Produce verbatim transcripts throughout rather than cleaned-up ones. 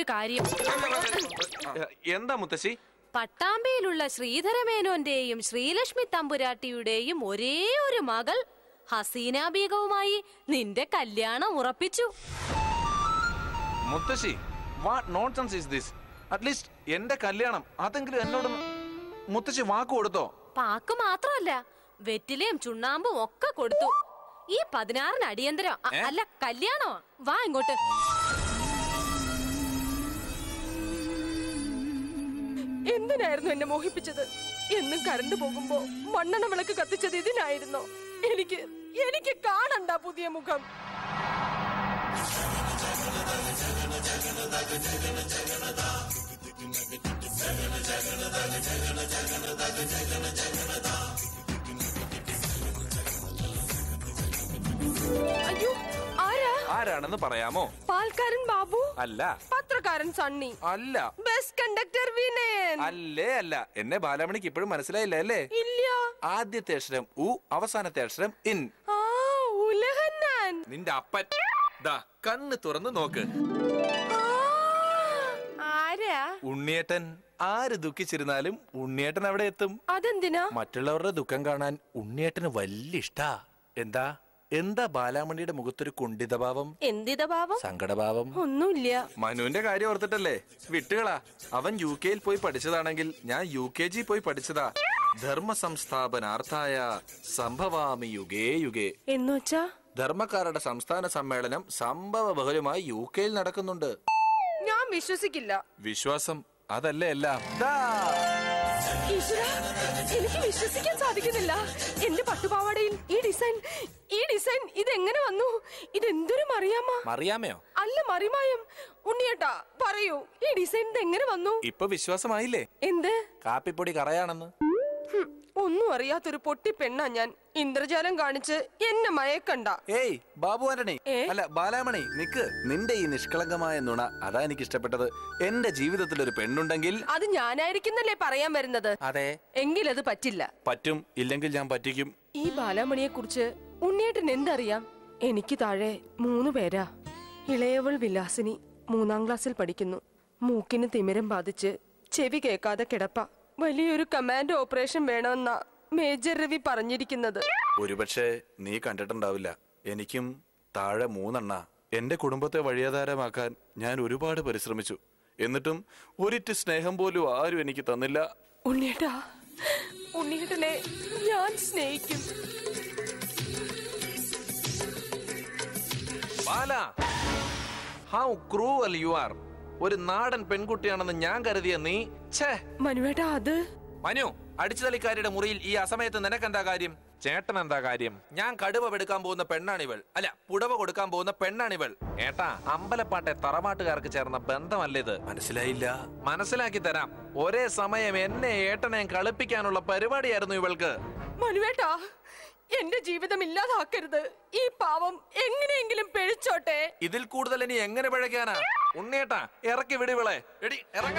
ഒരു കാര്യം. എന്താ മുത്തശ്ശി? പട്ടാമ്പിയിലുള്ള ശ്രീധരമേനോന്റെയും ശ്രീലക്ഷ്മി തമ്പുരാട്ടിയുടെയും ഒരേ ഒരു മകൾ ഹസീന ബീഗവുമായി നിന്റെ കല്യാണം ഉറപ്പിച്ചു. മുത്തശ്ശി, what nonsense is this? At least എന്റെ കല്യാണം അതെങ്കിലും എന്നോട് മുത്തശ്ശി വാക്ക് കൊടുത്തോ? പാക്ക് മാത്രമല്ല, വെറ്റിലയും ചുണ്ണാമ്പും ഒക്കെ കൊടുത്തു. ഈ പതിനാറിന് അടിയന്തരം അല്ല കല്യാണോ. വാ ഇങ്ങോട്ട്. എന്തിനായിരുന്നു എന്നെ മോഹിപ്പിച്ചത്? എന്നും കറണ്ട് പോകുമ്പോ മണ്ണെണ്ണ വിളക്ക് കത്തിച്ചത് ഇതിനായിരുന്നോ? എനിക്ക് എനിക്ക് കാണണ്ട പുതിയ മുഖം. അയ്യോ, ആരാ? ആരാണെന്ന് പറയാമോ? പാൽക്കാരൻ ബാബു അല്ല. പത്രക്കാരൻ സണ്ണി അല്ല. ബസ് കണ്ടക്ടർ വിനയൻ അല്ലേ അല്ല. എന്നെ ബാലമണിക്ക് ഇപ്പോഴും മനസ്സിലായില്ല അല്ലേ? ഇല്ല. ആദ്യത്തെ അക്ഷരം ഉ, അവസാനത്തെ അക്ഷരം ഇൻ. ആ, ഉലഹന്നാൻ. നിന്റെ അപ്പൻ ദാ കണ്ണ് തുറന്ന് നോക്ക്. ആരാ? ഉണ്ണിയേട്ടൻ. ആര് ദുഃഖിച്ചിരുന്നാലും ഉണ്ണിയേട്ടൻ അവിടെ എത്തും. അതെന്തിനാ? മറ്റുള്ളവരുടെ ദുഃഖം കാണാൻ ഉണ്ണിയേട്ടന് വലിയ ഇഷ്ടാ. എന്താ എന്താ ബാലാമണിയുടെ മുഖത്തൊരു കുണ്ഠിതഭാവം? എന്തിതഭാവം? സങ്കടഭാവം? ഒന്നുമില്ല. മനുവിന്റെ കാര്യം ഓർത്തിട്ടല്ലേ? വിട്ടുകളാ. അവൻ യു കെയിൽ പോയി പഠിച്ചതാണെങ്കിൽ ഞാൻ യു കെ ജി പോയി പഠിച്ചതാ. ധർമ്മ സംസ്ഥാപനാർത്ഥായ സംഭവാമി യുഗേ യുഗേ. എന്നുവെച്ചാ ധർമ്മക്കാരുടെ സംസ്ഥാന സമ്മേളനം സംഭവ ബഹുലമായി യു കെയിൽ നടക്കുന്നുണ്ട്. ഞാൻ വിശ്വസിക്കില്ല. വിശ്വാസം അതല്ലേ എല്ലാം. ഈശ്വരാ, എനിക്ക് വിശ്വസിക്കാൻ സാധിക്കുന്നില്ല. എന്റെ പട്ടുപാവാടയിൽ ഈ ഡിസൈൻ ഈ ഡിസൈൻ ഇതെങ്ങനെ വന്നു? ഇതെന്തൊരു മറിയാമ്മ? മറിയാമയോ? അല്ല, മറിമായം. ഉണ്ണിയേട്ടാ പറയൂ, ഈ ഡിസൈൻ ഇതെങ്ങനെ വന്നു? ഇപ്പൊ വിശ്വാസമായില്ലേ? എന്ത്? കാപ്പിപ്പൊടി കറയാണെന്ന്. ഒന്നും അറിയാത്തൊരു പൊട്ടി പെണ്ണാ ഞാൻ. ഇന്ദ്രജാലം കാണിച്ച് എന്നെ മയക്കണ്ട. ഏയ് ബാബു ആന്റണി, അല്ല ബാലാമണി, നിക്ക്. നിന്റെ ഈ നിഷ്കളങ്കമായ നുണ അതാ എനിക്ക് ഇഷ്ടപ്പെട്ടത്. എന്റെ ജീവിതത്തിൽ ഒരു പെണ്ണുണ്ടെങ്കിൽ അത് ഞാനായിരിക്കുന്നല്ലേ പറയാൻ വരുന്നത്? അതെ. എങ്കിലത് പറ്റില്ല. പറ്റും. ഇല്ലെങ്കിൽ ഞാൻ പറ്റിക്കും. ഈ ബാലാമണിയെ കുറിച്ച് ഉണ്ണിയേട്ടൻ എന്തറിയാം? എനിക്ക് താഴെ മൂന്ന് പേരാ. ഇളയവൾ വിലാസിനി മൂന്നാം ക്ലാസ്സിൽ പഠിക്കുന്നു. മൂക്കിന് തിമിരം ബാധിച്ച് ചെവി കേൾക്കാതെ കിടപ്പ. വലിയൊരു കമാൻഡ് ഓപ്പറേഷൻ വേണമെന്നാ മേജർ രവി പറഞ്ഞിരിക്കുന്നത്. ഒരുപക്ഷെ നീ കണ്ടിട്ടുണ്ടാവില്ല. എനിക്കും താഴെ മൂന്നെണ്ണ. എന്റെ കുടുംബത്തെ വഴിയാധാരമാക്കാൻ ഞാൻ ഒരുപാട് പരിശ്രമിച്ചു. എന്നിട്ടും ഒരിറ്റ് സ്നേഹം പോലും ആരും എനിക്ക് തന്നില്ല. ഉണ്ണിയേട്ടാ, ഉണ്ണിയേട്ടനെ ഞാൻ സ്നേഹിക്കും. Bala, how cruel you are. ഒരു നാടൻ പെൺകുട്ടിയാണെന്ന് ഞാൻ കരുതിയ നീ. മനുവേട്ടാ, അത് മനു, അടിച്ചുതളിക്കാരിയുടെ മുറിയിൽ ഈ അസമയത്ത് നിനക്കെന്താ കാര്യം? ചേട്ടൻ എന്താ കാര്യം? ഞാൻ കടുവ എടുക്കാൻ പോകുന്ന പെണ്ണാണിവൾ. അല്ല, പുടവ കൊടുക്കാൻ പോകുന്ന പെണ്ണാണിവൾ. ഏട്ടാ, അമ്പലപ്പാട്ടെ തറവാട്ടുകാർക്ക് ചേർന്ന ബന്ധമല്ലേത്? മനസ്സിലായില്ല. മനസ്സിലാക്കി തരാം. ഒരേ സമയം എന്നെ ഏട്ടനെയും കളിപ്പിക്കാനുള്ള പരിപാടിയായിരുന്നു ഇവൾക്ക്. മനുവേട്ടാ, എന്റെ ജീവിതം ഇല്ലാതാക്കരുത്. ഈ പാവം എങ്ങനെയെങ്കിലും പിഴച്ചോട്ടെ. ഇതിൽ കൂടുതൽ ഇനി എങ്ങനെ പിഴയ്ക്കാനാ? ഉണ്ണിയേട്ടാ, ഇറക്കി വിടിവളെ. എടി ഇറങ്ങ.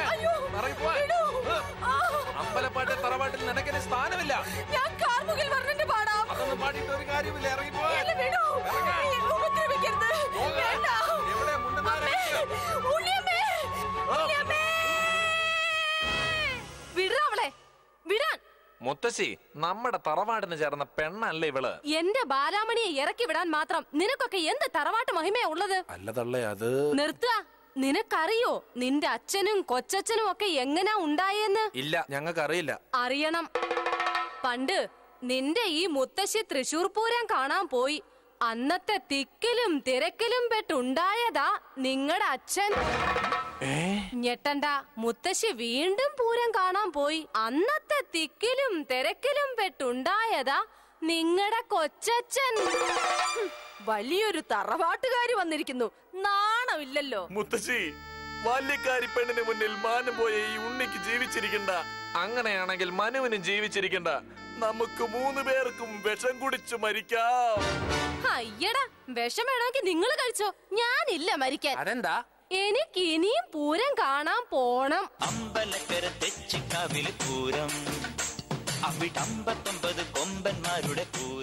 അമ്പലപ്പാട്ടെ തറവാട്ടിൽ നിനക്കിന് സ്ഥാനമില്ല. ഞാൻ കാർമുകിൽ വർണ്ണന്റെ പാടാം. അതൊന്നും പാടിയിട്ട് ഒരു കാര്യമില്ല. ഇറങ്ങി പോവാ. വിടറാവളെ, വിടാൻ. മുത്തശ്ശി, നമ്മുടെ തറവാടിന് ചേർന്ന പെണ്ണല്ലേ ഇവള്. എന്റെ ബാലാമണിയെ ഇറക്കി വിടാൻ മാത്രം നിനക്കൊക്കെ എന്ത് തറവാട്ട് മഹിമയാ ഉള്ളത്? അല്ലതള്ളേ, അത് നിർത്തുക. നിനക്കറിയോ നിന്റെ അച്ഛനും കൊച്ചച്ഛനും ഒക്കെ എങ്ങനാ ഉണ്ടായെന്ന്? ഇല്ല, ഞങ്ങൾക്ക് അറിയില്ല. അറിയണം. പണ്ട് നിന്റെ ഈ മുത്തശ്ശി തൃശൂർ പൂരം കാണാൻ പോയി. അന്നത്തെ തിക്കിലും തിരക്കിലും പെട്ടുണ്ടായതാ നിങ്ങളുടെ അച്ഛൻ. ഞെട്ടണ്ട, മുത്തശ്ശി വീണ്ടും പൂരം കാണാൻ പോയി. അന്നത്തെ തിക്കിലും തിരക്കിലും പെട്ടുണ്ടായതാ നിങ്ങളുടെ കൊച്ചച്ഛൻ. വലിയൊരു തറവാട്ടുകാരി വന്നിരിക്കുന്നു. നാണമില്ലല്ലോ. മുത്തശ്ശി, ബാല്യക്കാരി പെണ്ണിന് മുന്നിൽ മാനം പോയ ഈ ഉണ്ണിക്ക് ജീവിച്ചിരിക്കണ്ട. അങ്ങനെയാണെങ്കിൽ മനുവിനും ജീവിച്ചിരിക്കണ്ട. നമുക്ക് മൂന്ന് പേർക്കും വിഷം കുടിച്ചു മരിക്കാം. അയ്യടാ, വിഷം വേണമെങ്കിൽ നിങ്ങൾ കഴിച്ചോ. ഞാനില്ല മരിക്കാൻ. അതെന്താ? എനിക്ക് ഇനിയും പൂരം കാണാൻ പോണം. അമ്പലക്കര തെച്ചിക്കാവിലെ പൂരം, അവിടെ അമ്പത്തൊമ്പത് കൊമ്പന്മാരുടെ പൂരം.